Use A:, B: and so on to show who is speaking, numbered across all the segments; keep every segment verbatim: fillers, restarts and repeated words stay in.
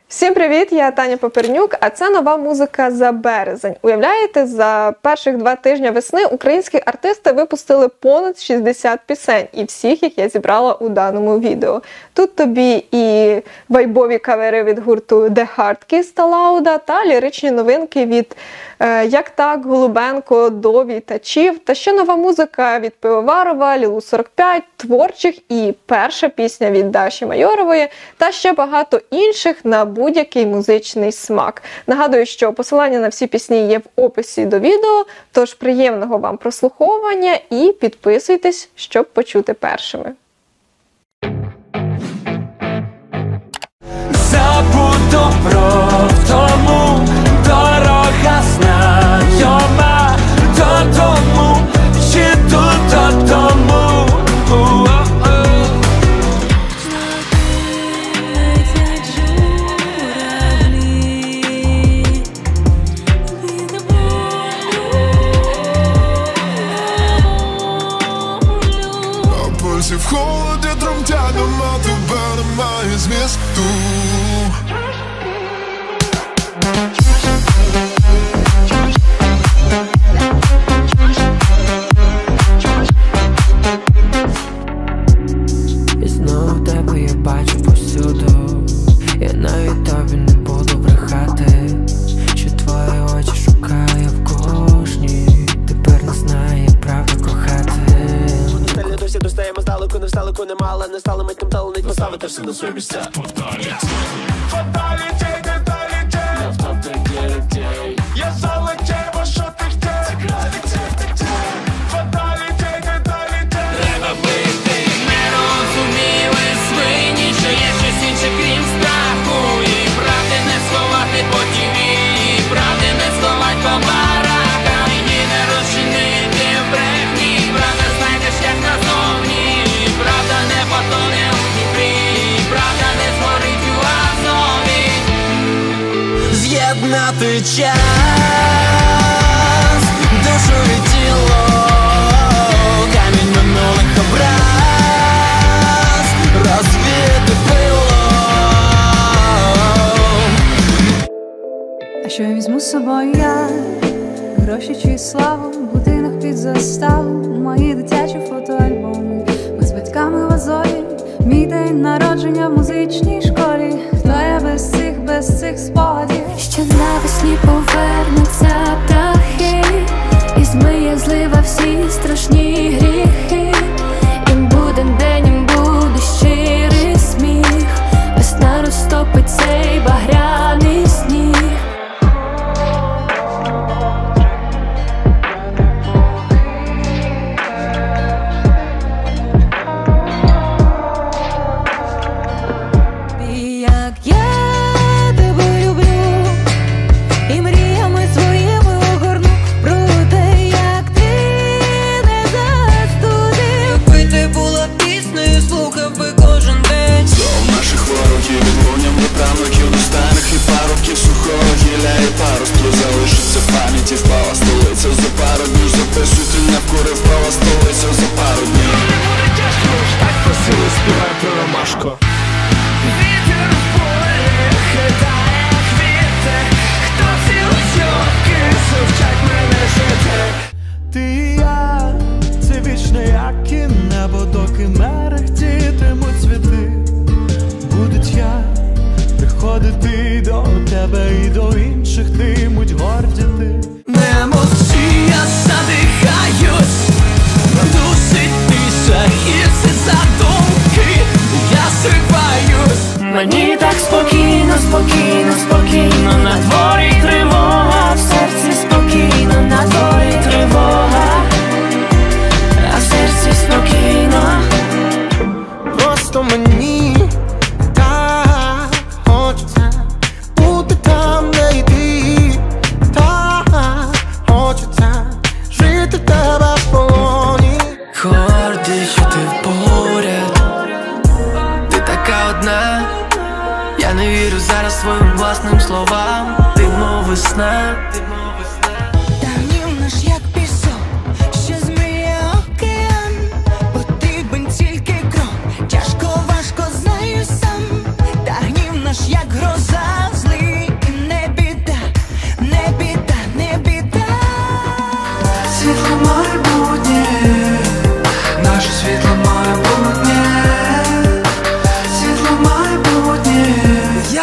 A: Всім привіт, я Таня Попернюк, а це нова музика за березень. Уявляєте, за перших два тижні весни українські артисти випустили понад шістдесят пісень, і всіх їх я зібрала у даному відео. Тут тобі і вайбові кавери від гурту The Hard Kiss та Лауда, та ліричні новинки від е, Як так, Голубенко, Дові та Чів, та ще нова музика від Пивоварова, Лілу сорок п'ять, творчих і перша пісня від Даші Майорової, та ще багато інших на будь-який музичний смак. Нагадую, що посилання на всі пісні є в описі до відео, тож приємного вам прослуховування і підписуйтесь, щоб почути першими.
B: Забуду про тому, дорога знайома, додому, чи тут додому.
C: В холоді тремтять, дома тебе немає змісту.
B: І знову тебе я бачу повсюду. Я навіть тобі не буду брехати, що твої очі шукає в кожній. Тепер не знає, як правда кохати. Досі достаємо здалеку, не всталеку не мала, не стали митьком таланить, поставити все на свої місця. Фаталіті, фаталіті, деталіті, я в топ детей, я залетів, бо що ти хотів, це гравіті, фаталіті, деталіті. Треба бити, не розуміли свині, що є щось інше, крім страху, і правди не сховати по тіві, і правди не сховать по баракам, її не розчинити в брехні, правда знайдеш як назовні, правда не потоне у Дніпрі, правда не згорить у Азові. З'єднати час, душу і тіло, камінь минулих образ, розвіяти пило.
D: А що я візьму з собою я? Гроші чи славу, будинок під заставу, мої дитячі фотоальбоми, ми з батьками в Азові, мій день народження в музичній школі. Хто я без цих, без цих спогадів?
E: Що навесні повернуться птахи і змиє злива всі страшні гріхи. Їм буде день, їм буде щирий сміх, весна розтопить цей багряний сніг.
B: Приходити до тебе і до інших тимуть гордіти. Не мовчи, я задихаюсь, душить тиша і всі задумки, я зриваюсь. Мені так спокійно, спокійно, спокійно, на дворі тривога, в серці спокійно, на дворі тривога, а в серці спокійно. Просто мені гордий, що ти поряд, ти така одна. Я не вірю зараз своїм власним словам. Ти мов весна.
F: Давнів наш як пісок, що змиє океан, потрібен тільки крок, тяжко, важко, знаю сам. Та гнів наш як гроза.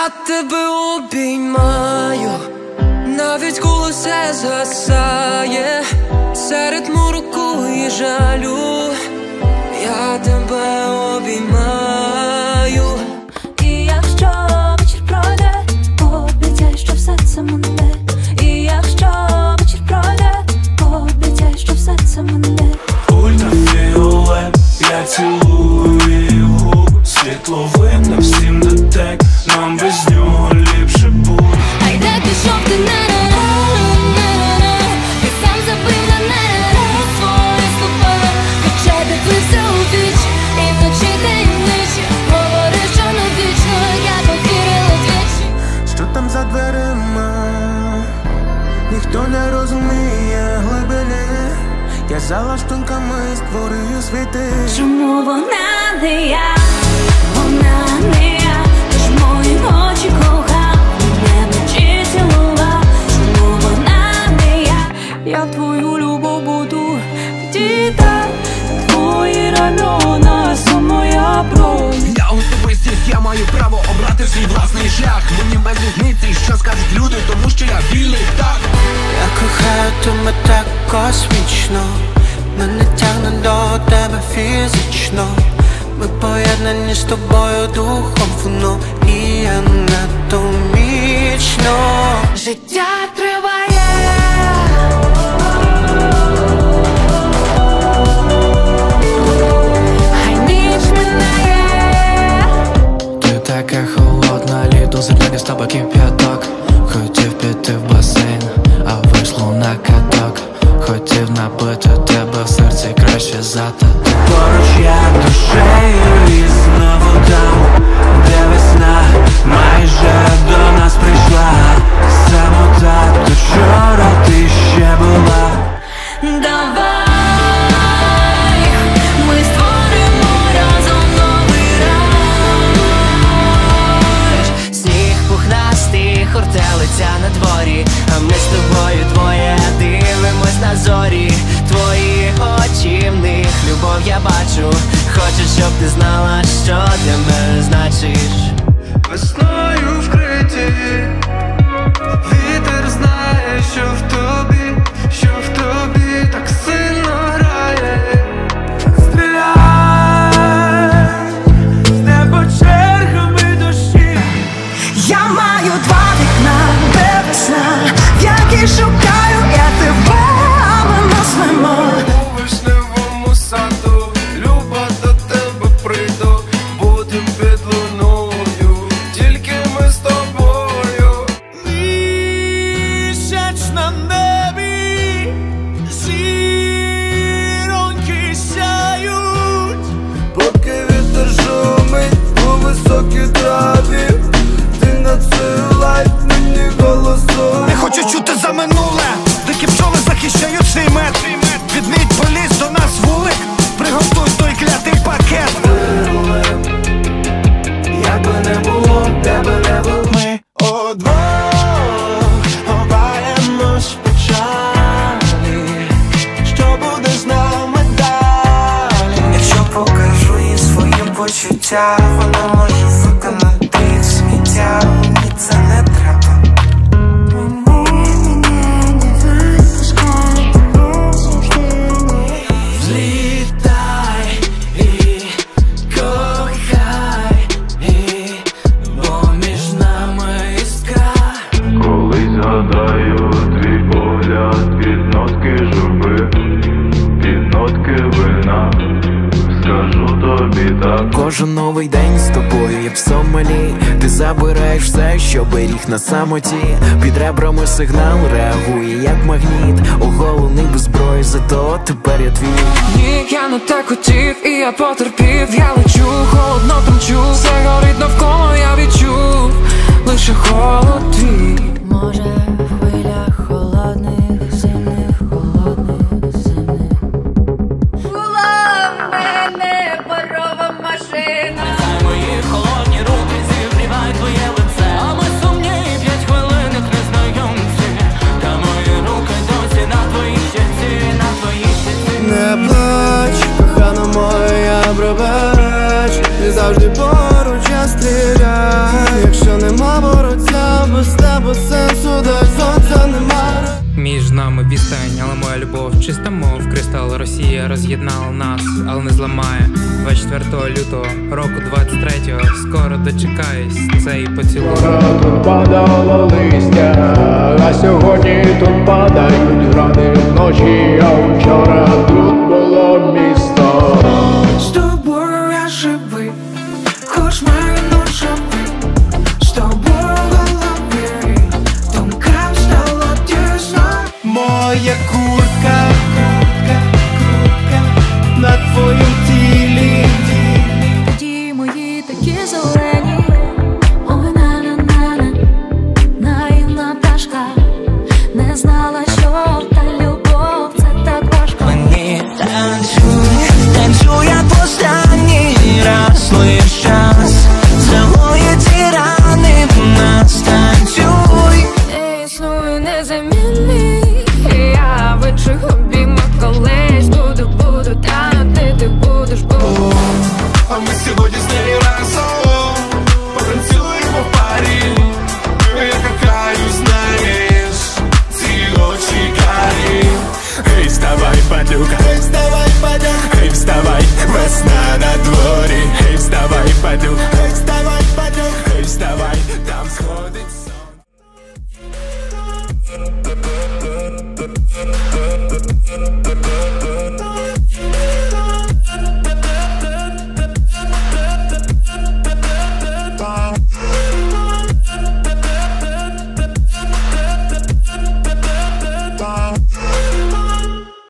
B: Я тебе обіймаю, навіть коли все згасає, серед мороку і жалю, я тебе обіймаю.
E: І якщо вечір пройде, пообіцяй, що все це мине. І якщо вечір пройде, пообіцяй, що все це мине.
G: Ультрафіолет, я цілую її в губи. Світло видно всім де тек, нам без нього ліпше буде.
E: Ай, де пішов ти, на-на-на-на-на-на, ти сам забив на не-на-на свої слова. Хоча дивився у віч, і вночі таємниці говориш, що не вічно, я повірила двічі.
F: Що там за дверима? Ніхто не розуміє глибини. Я за лаштунками створюю світи.
E: Чому вона не я? Вона не я, тож мої очі кохав, мене вночі цілував. Чому вона не я? Я в твою любов буду вдіти, твої райони, це моя бронь.
H: Я особистість, я маю право обрати свій власний шлях. Мені без різниці, що скажуть люди, тому що я вільний, так.
F: Я кохаю тебе так космічно, мене тягне до тебе фізично. Ми поєднані з тобою духом, воно і анатомічно.
E: Життя триває, хай ніч минає.
B: Ти така холодна, літо зернини з тобою кип'яток. Хотів піти в басейн, а вийшло на каток. Хотів напити тебе в серці краще за тату.
G: Поруч я душею і знову там, де весна майже до нас прийшла. Самота, то вчора ти ще була.
E: Давай, ми створимо разом новий рай.
I: Сніг пухнастий, хуртелиця на дворі, а ми з тобою двоє дивимось на зорі. Твої очі, в них любов я бачу. Хочу, щоб ти знала, що для мене значиш.
F: Весною вкриті, вітер знає, що в тобі, що в тобі так сильно грає. Стріляй, з неба чергами дощі.
D: Я маю два вікна, де весна, в якій шукаю я тебе, а ми нас нема.
F: У вишневому саду, люба, до тебе прийду. Будем під луною, тільки ми з тобою. Місяць на небі, зіроньки сяють. Поки вітер шумить у високій траві, ти надсилай мені голосу.
H: Не хочу чути за минуле, дикі пчоли захищають свій мед. Відмідь поліз до нас вулик, приготуй той клятий пакет.
F: Як би не було, де би не було, ми удвох ховаємось в печалі. Що буде з нами далі? Якщо покажу їй свої почуття, вона може виконати їх сміття. Мені це не треба.
B: Злітай і кохай, і, бо між нами іскра.
G: Коли згадаю твій погляд, під нотки журби, під нотки вина, скажу тобі так.
B: Кожен новий день з тобою, як в сомалі. Ти забираєш все, що беріг на самоті. Під ребрами сигнал реагує, як магніт. Оголений без зброї, зато тепер я твій. Ні, я не так хотів, і я потерпів. Я лечу, холодно тремчу, все горить навколо, я відчув лише холод твій.
E: Може, в хвилях холодних, зимних, холодних, зимних. Була в мене парова машина.
B: Мої холодні руки зігрівають твоє лице. А ми сумні п'ять хвилинок незнайомці. Та мої руки досі на твоїй щоці, на твоїй щоці.
F: Не плач, кохана моя, пробач. Ти завжди поруч, я стріляю. Якщо нема бо сенсу дай сонця немає.
J: Між нами відстань, але моя любов чиста, мов кристал. Росія роз'єднала нас, але не зламає. двадцять четвертого лютого року двадцять третього скоро дочекаюсь цей поцілунок.
K: Вчора тут падало листя, а сьогодні тут падають гради вночі. А вчора тут було місце.